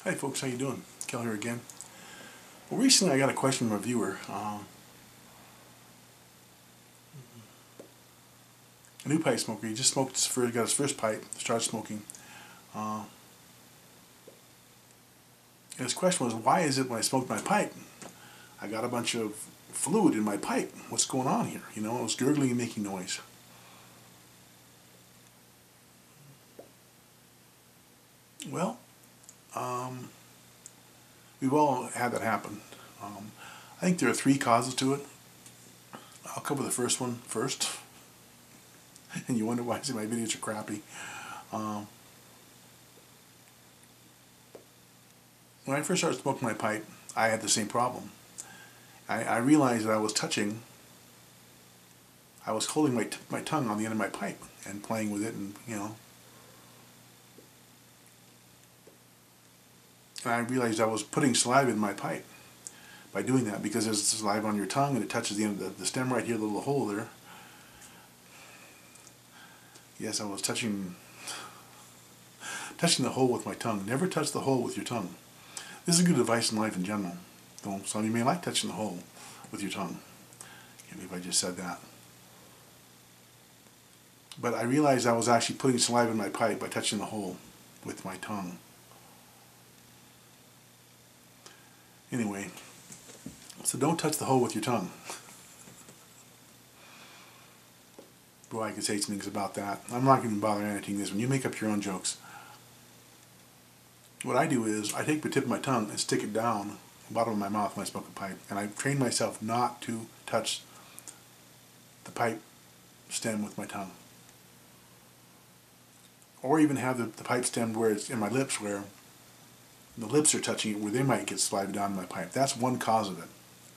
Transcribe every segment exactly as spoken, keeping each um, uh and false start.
Hi folks, how you doing? Kel here again. Well, recently I got a question from a viewer. Um, a new pipe smoker. He just smoked his first, got his first pipe, started smoking. Uh, and his question was, why is it when I smoked my pipe, I got a bunch of fluid in my pipe? What's going on here? You know, it was gurgling and making noise. Well, um, we've all had that happen. Um, I think there are three causes to it. I'll cover the first one first. And you wonder why I say my videos are crappy. Um, when I first started smoking my pipe, I had the same problem. I, I realized that I was touching, I was holding my, t my tongue on the end of my pipe and playing with it, and you know. And I realized I was putting saliva in my pipe by doing that, because there's saliva on your tongue and it touches the end of the, the stem right here, the little hole there. Yes, I was touching touching the hole with my tongue. Never touch the hole with your tongue. This is a good advice in life in general. Though some of you may like touching the hole with your tongue. Can't believe I just said that. But I realized I was actually putting saliva in my pipe by touching the hole with my tongue. Anyway, so don't touch the hole with your tongue. Boy, I could say some things about that. I'm not going to bother editing this one. You make up your own jokes. What I do is, I take the tip of my tongue and stick it down the bottom of my mouth when I smoke a pipe. And I train myself not to touch the pipe stem with my tongue. Or even have the, the pipe stem where it's in my lips, where the lips are touching it, where they might get saliva down in my pipe. That's one cause of it.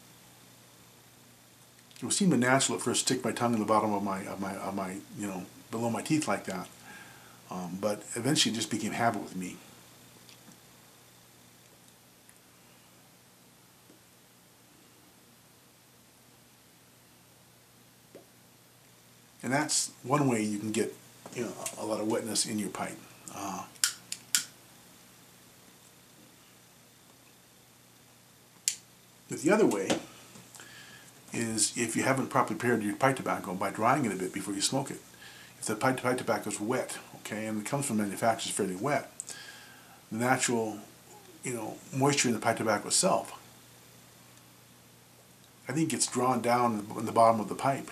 It would seem natural at first to stick my tongue in the bottom of my, of my, of my, you know, below my teeth like that. Um, but eventually it just became habit with me. And that's one way you can get, you know, a lot of wetness in your pipe. Uh, but the other way is if you haven't properly prepared your pipe tobacco by drying it a bit before you smoke it. If the pipe, pipe tobacco is wet, okay, and it comes from manufacturers fairly wet, the natural, you know, moisture in the pipe tobacco itself, I think gets drawn down in the bottom of the pipe.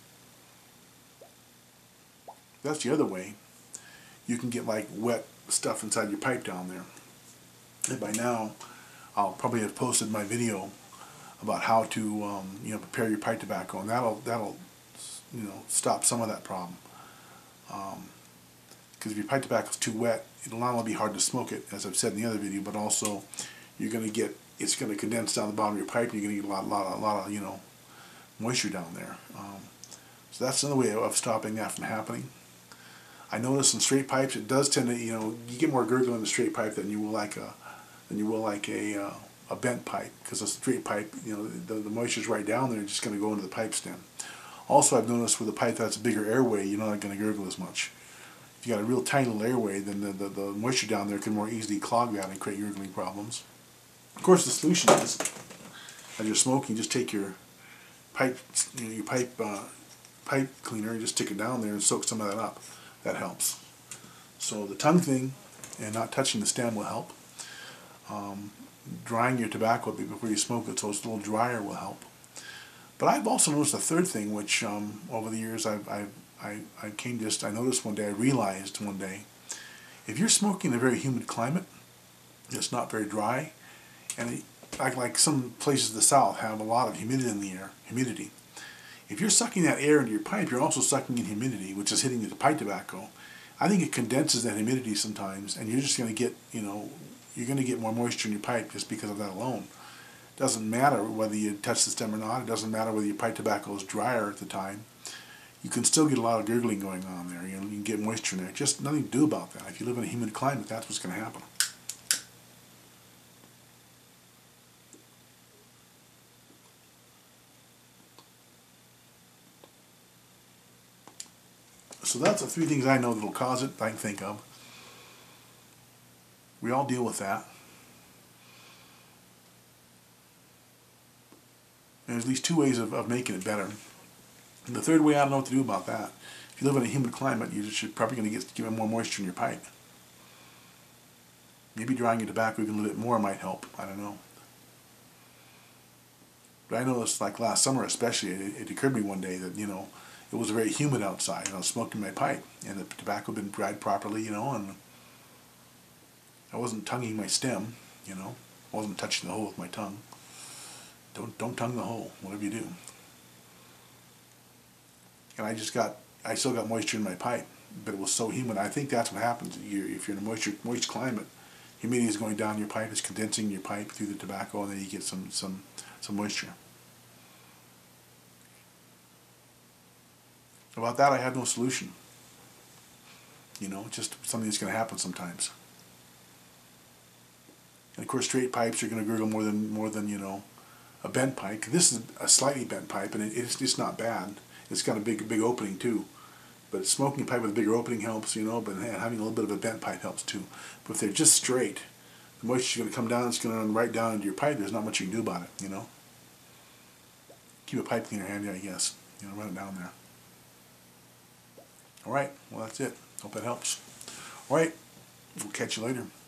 That's the other way. You can get like wet stuff inside your pipe down there. And by now, I'll probably have posted my video about how to um, you know, prepare your pipe tobacco, and that'll that'll you know, stop some of that problem. Because um, if your pipe tobacco is too wet, it'll not only be hard to smoke it, as I've said in the other video, but also you're going to get, it's going to condense down the bottom of your pipe, and you're going to get a lot, lot, a lot of, you know, moisture down there. Um, so that's another way of stopping that from happening. I notice in straight pipes, it does tend to, you know, you get more gurgle in the straight pipe than you will like a, than you will like a, uh, a bent pipe, because a straight pipe, you know, the, the moisture's right down there, it's just going to go into the pipe stem. Also, I've noticed with a pipe that's a bigger airway, you're not going to gurgle as much. If you got a real tiny little airway, then the, the, the moisture down there can more easily clog that and create gurgling problems. Of course, the solution is, as you're smoking, just take your pipe, you know, your pipe, uh, pipe cleaner, and just stick it down there and soak some of that up. That helps. So the tongue thing and not touching the stem will help. Um, drying your tobacco before you smoke it so it's a little drier will help. But I've also noticed a third thing, which um, over the years I've, I've, I, I came just, I noticed one day, I realized one day, if you're smoking in a very humid climate, it's not very dry, and it, like, like some places in the South have a lot of humidity in the air, humidity. If you're sucking that air into your pipe, you're also sucking in humidity, which is hitting the pipe tobacco. I think it condenses that humidity sometimes, and you're just going to get, you know, you're going to get more moisture in your pipe just because of that alone. It doesn't matter whether you touch the stem or not. It doesn't matter whether your pipe tobacco is drier at the time. You can still get a lot of gurgling going on there. You know, you can get moisture in there. Just nothing to do about that. If you live in a humid climate, that's what's going to happen. So that's the three things I know that will cause it, I can think of. We all deal with that. And there's at least two ways of, of making it better. And the third way, I don't know what to do about that. If you live in a humid climate, you're just probably going to get give more moisture in your pipe. Maybe drying your tobacco even a little bit more might help. I don't know. But I noticed, like last summer especially, it, it occurred to me one day that, you know, it was very humid outside, and I was smoking my pipe, and the tobacco had been dried properly, you know, and I wasn't tonguing my stem, you know. I wasn't touching the hole with my tongue. Don't don't tongue the hole, whatever you do. And I just got, I still got moisture in my pipe, but it was so humid. I think that's what happens. You're, if you're in a moisture, moist climate, humidity is going down your pipe, it's condensing your pipe through the tobacco, and then you get some, some, some moisture. About that, I have no solution. You know, just something that's going to happen sometimes. And of course, straight pipes are going to gurgle more than more than you know, a bent pipe. This is a slightly bent pipe, and it, it's it's not bad. It's got a big big opening too. But smoking a pipe with a bigger opening helps, you know. But having a little bit of a bent pipe helps too. But if they're just straight, the moisture's going to come down. It's going to run right down into your pipe. There's not much you can do about it, you know. Keep a pipe cleaner handy, I guess. You know, run it down there. All right. Well, that's it. Hope that helps. All right. We'll catch you later.